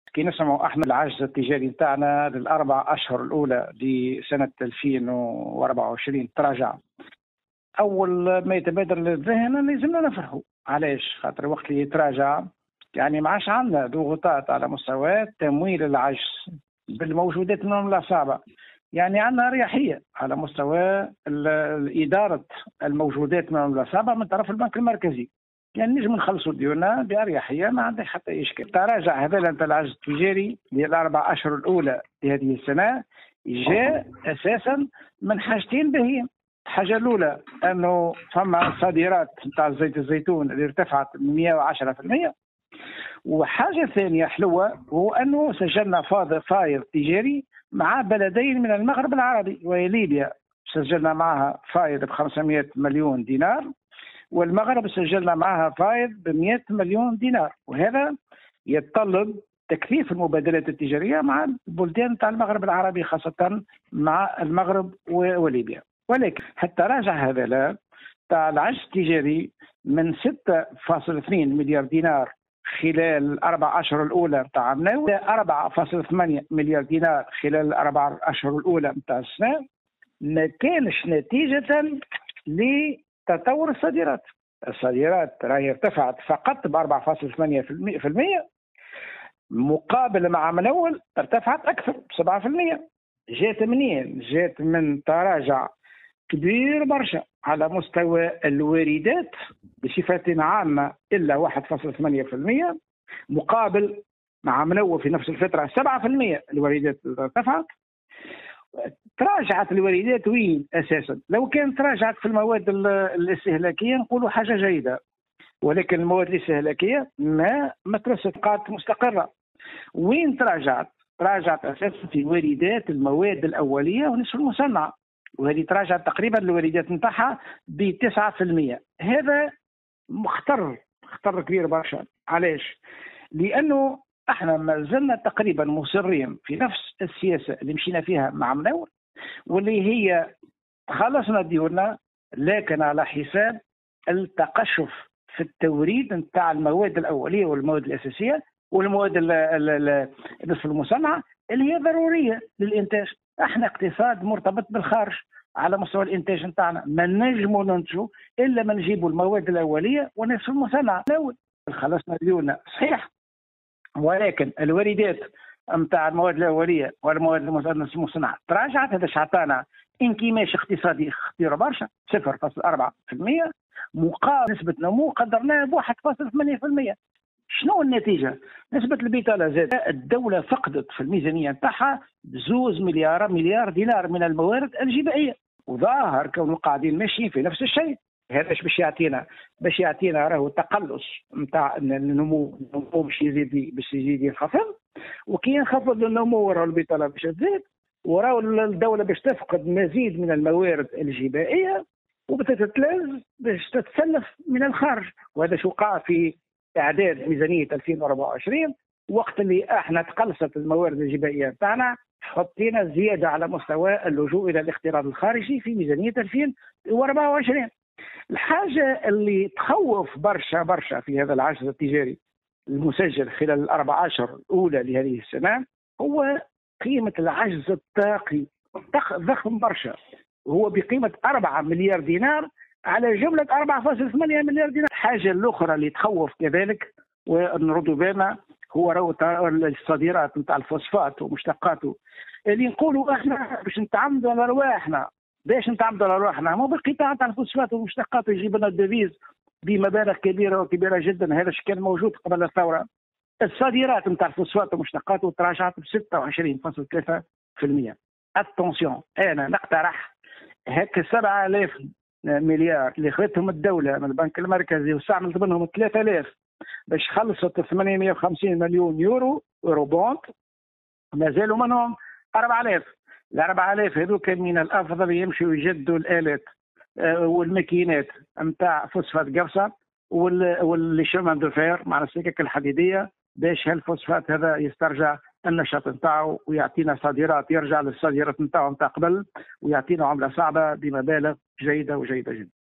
كي نسمعوا احنا العجز التجاري نتاعنا للاربع اشهر الاولى لسنه 2024 تراجع. اول ما يتبادر للذهن لازمنا نفرحوا. علاش؟ خاطر وقت اللي يتراجع يعني ما عادش عندنا ضغوطات على مستوى تمويل العجز بالموجودات المعامله صعبه. يعني عندنا اريحيه على مستوى اداره الموجودات المعامله صعبه من طرف البنك المركزي. يعني نجم نخلصوا ديوننا باريحيه، ما عندنا حتى اشكال. تراجع هذا العجز التجاري للاربع اشهر الاولى لهذه السنه جاء اساسا من حاجتين باهيين. الحاجه الاولى انه فما صادرات نتاع زيت الزيتون اللي ارتفعت 110%، وحاجه ثانيه حلوه هو انه سجلنا فائض تجاري مع بلدين من المغرب العربي وهي ليبيا، سجلنا معها فائض ب 500 مليون دينار، والمغرب سجلنا معها فائض ب 100 مليون دينار، وهذا يتطلب تكثيف المبادلات التجاريه مع البلدان تاع المغرب العربي خاصه مع المغرب وليبيا. ولكن حتى راجع هذا تاع العجز التجاري من 6.2 مليار دينار خلال الاربع اشهر الاولى نتاع عامنا الى 4.8 مليار دينار خلال الاربع اشهر الاولى نتاع السنه، ما كانش نتيجه لتطور الصادرات. الصادرات راهي ارتفعت فقط ب 4.8%، مقابل مع عام الاول ارتفعت اكثر ب 7%. جات منين؟ جات من تراجع كبير برشا على مستوى الواردات بصفة عامة إلا 1.8%، مقابل مع منوع في نفس الفترة 7% الواردات ارتفعت. تراجعت الواردات وين أساسا؟ لو كانت تراجعت في المواد الاستهلاكية نقولوا حاجة جيدة، ولكن المواد الاستهلاكية ما ترسقات مستقرة. وين تراجعت؟ تراجعت أساسا في واردات المواد الأولية ونصف المصنعة، وهذه تراجعت تقريبا الواردات نتاعها ب 9%. هذا خطر كبير برشا. علاش؟ لانه احنا ما زلنا تقريبا مصرين في نفس السياسه اللي مشينا فيها مع منور، واللي هي خلصنا ديوننا لكن على حساب التقشف في التوريد نتاع المواد الاوليه والمواد الاساسيه والمواد نصف المصنعه اللي هي ضروريه للانتاج. احنا اقتصاد مرتبط بالخارج على مستوى الانتاج نتاعنا، ما نجموا ننتجوا الا ما نجيبوا المواد الاوليه ونصف المصنعه الاول. خلصنا ديوننا صحيح، ولكن الواردات نتاع المواد الاوليه والمواد المصنعه تراجعت. هذا عطانا انكماش اقتصادي خطير برشا 0.4%، مقابل نسبه نمو قدرناها ب 1.8%. شنو النتيجه؟ نسبه البطاله زادت. الدوله فقدت في الميزانيه نتاعها 2 مليار دينار من الموارد الجبائيه، وظاهر كونوا قاعدين ماشيين في نفس الشيء. هذا باش يعطينا؟ باش يعطينا راهو تقلص نتاع النمو باش يزيد ينخفض، وكي ينخفض النمو راهو البطاله باش تزيد، وراهو الدوله باش تفقد مزيد من الموارد الجبائيه وبتتلز باش تتسلف من الخارج. وهذا شو وقع في اعداد ميزانيه 2024 وقت اللي احنا تقلصت الموارد الجبائيه بتاعنا، حطينا زياده على مستوى اللجوء الى الاقتراض الخارجي في ميزانيه 2024. الحاجه اللي تخوف برشا في هذا العجز التجاري المسجل خلال الاربع اشهر الاولى لهذه السنه هو قيمه العجز الطاقي ضخم برشا، وهو بقيمه 4 مليار دينار على جمله 4.8 مليار دينار. الحاجه الاخرى اللي تخوف كذلك ونردوا بالنا هو الصادرات نتاع الفوسفات ومشتقاته، اللي نقولوا احنا باش نتعمدوا على ارواحنا. باش نتعمدوا على ارواحنا؟ مو بالقطاع تاع الفوسفات والمشتقات يجيب لنا الديفيز بمبالغ كبيره جدا. هذا كان موجود قبل الثوره. الصادرات نتاع الفوسفات ومشتقاته تراجعت ب 26.3%. اتونسيون، انا نقترح هيك 7000 مليار اللي خذتهم الدوله من البنك المركزي واستعملت منهم 3000 باش خلصت 850 مليون يورو بوند، ما زالوا منهم 4000. ال 4000 هذوك من الافضل يمشوا يجدوا الالات والماكينات نتاع فوسفات قفصه واللي شمان دو فير مع السكك الحديديه باش هالفوسفات هذا يسترجع النشاط نتاعو ويعطينا صادرات، يرجع للصادرات نتاعو نتاع قبل ويعطينا عمله صعبه بمبالغ جيده جدا.